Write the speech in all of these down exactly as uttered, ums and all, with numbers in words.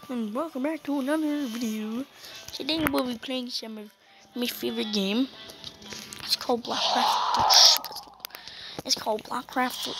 and welcome back to another video. Today we'll be playing some of my favorite game. It's called Blockcraft. It's called Blockcraft.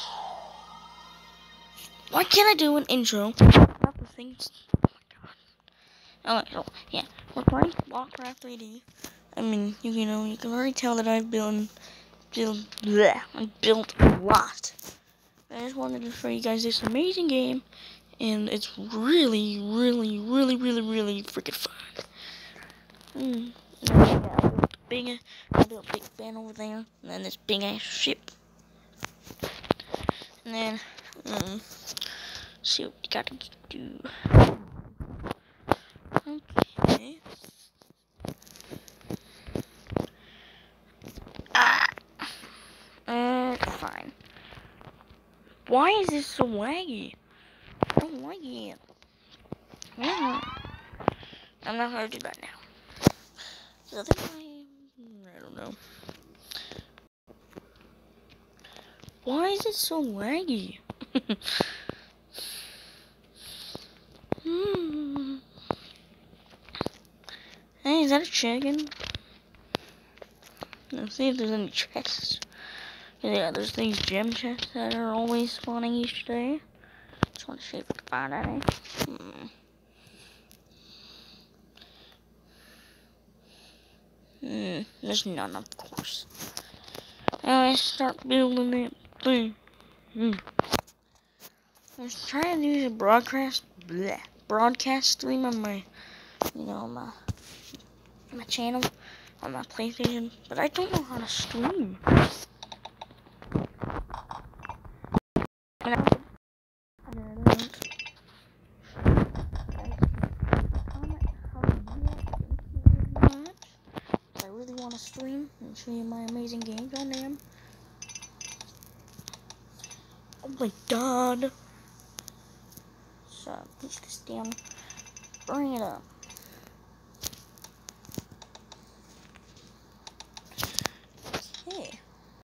Why can't I do an intro? About the things. Oh my god. Alright, so yeah, we're playing Blockcraft three D. I mean, you, you know, you can already tell that I've built, built, bleh, I've built a lot. I just wanted to show you guys this amazing game. And it's really, really, really, really, really freaking fun. Mm. Yeah, I built a big, I built Big Ben over there, and then this big ass ship. And then, um, see what you gotta do. Okay. Ah. Uh, fine. Why is this so laggy? I don't like it. Yeah. I'm not gonna do that now. The other guy, I don't know. Why is it so laggy? hmm. Hey, is that a chicken? Let's see if there's any chests. Yeah, there's these gem chests that are always spawning each day. Just want to see if I can find any. Hmm. Hmm, there's none, of course. Now I start building it. Boom. Hmm. I was trying to use a broadcast, bleh, broadcast stream on my, you know, my, my channel, on my PlayStation, but I don't know how to stream. I don't. I really want to stream and show you my amazing games on them. Oh my god. So, push this down. Bring it up. Okay.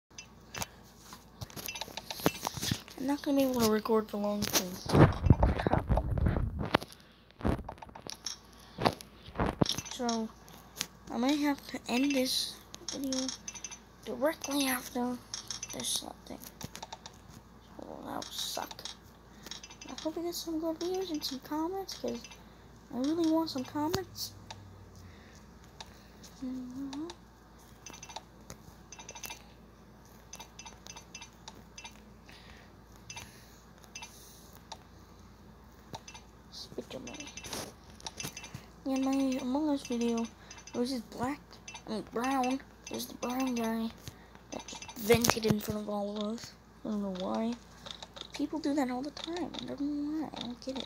I'm not going to be able to record for long things. So, I might have to end this video directly after this thing. Oh, that would suck. I hope we get some good views and some comments, because I really want some comments. Mm-hmm. Spit your money. In my Among Us video, there was this black, I mean brown, there's the brown guy that just vented in front of all of us. I don't know why. People do that all the time. I don't know why. I don't get it.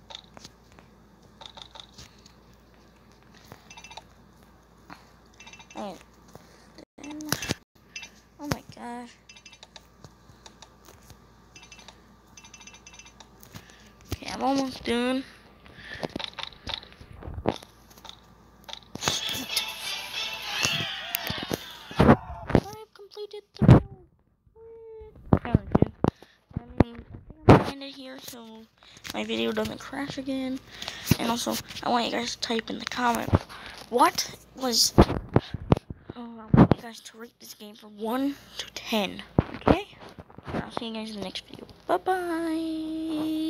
Alright. Then, oh my gosh. Okay, I'm almost done. I've completed the build. I mean, I think I'm gonna end it here so my video doesn't crash again. And also, I want you guys to type in the comment what was. Oh, I want you guys to rate this game from one to ten. Okay? I'll see you guys in the next video. Bye bye.